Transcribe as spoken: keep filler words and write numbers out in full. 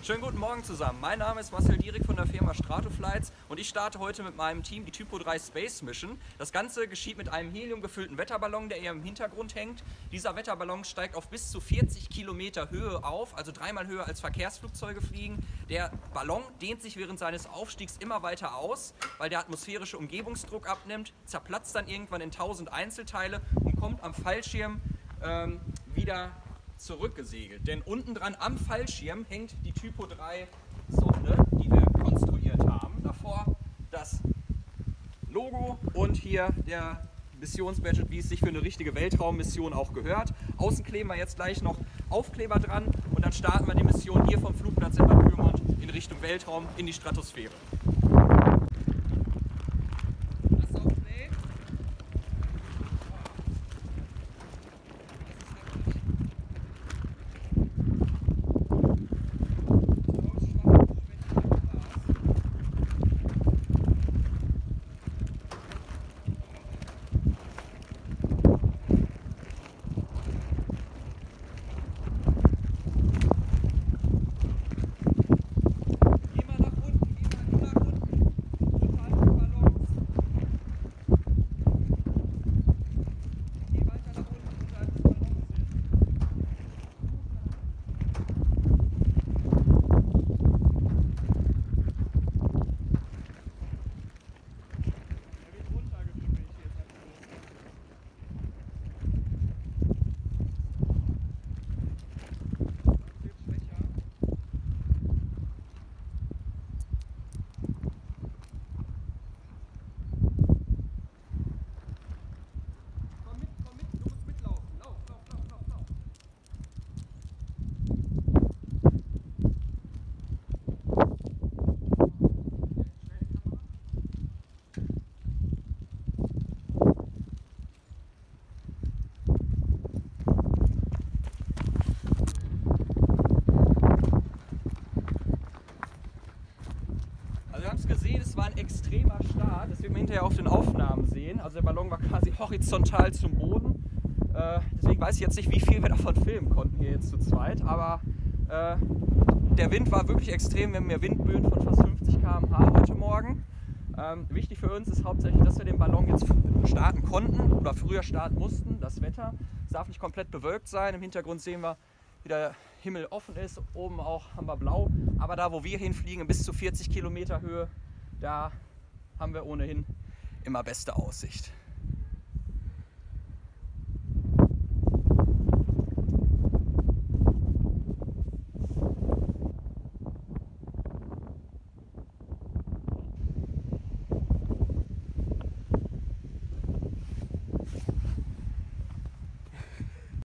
Schönen guten Morgen zusammen. Mein Name ist Marcel Dierig von der Firma Stratoflights und ich starte heute mit meinem Team die Typo drei Space Mission. Das Ganze geschieht mit einem heliumgefüllten Wetterballon, der hier im Hintergrund hängt. Dieser Wetterballon steigt auf bis zu vierzig Kilometer Höhe auf, also dreimal höher als Verkehrsflugzeuge fliegen. Der Ballon dehnt sich während seines Aufstiegs immer weiter aus, weil der atmosphärische Umgebungsdruck abnimmt, zerplatzt dann irgendwann in tausend Einzelteile und kommt am Fallschirm ähm, wieder zurückgesegelt. Denn unten dran am Fallschirm hängt die Typo drei Sonde, die wir konstruiert haben. Davor das Logo und hier der Missionsbadge, wie es sich für eine richtige Weltraummission auch gehört. Außen kleben wir jetzt gleich noch Aufkleber dran und dann starten wir die Mission hier vom Flugplatz in Bad Pyrmont in Richtung Weltraum in die Stratosphäre. Wir haben es gesehen, es war ein extremer Start, das werden wir hinterher auf den Aufnahmen sehen. Also der Ballon war quasi horizontal zum Boden. Äh, deswegen weiß ich jetzt nicht, wie viel wir davon filmen konnten hier jetzt zu zweit. Aber äh, der Wind war wirklich extrem. Wir haben mehr Windböen von fast fünfzig Kilometer pro Stunde heute Morgen. Ähm, wichtig für uns ist hauptsächlich, dass wir den Ballon jetzt starten konnten oder früher starten mussten. Das Wetter, es darf nicht komplett bewölkt sein. Im Hintergrund sehen wir, wie der Himmel offen ist, oben auch haben wir blau, aber da wo wir hinfliegen, bis zu vierzig Kilometer Höhe, da haben wir ohnehin immer beste Aussicht.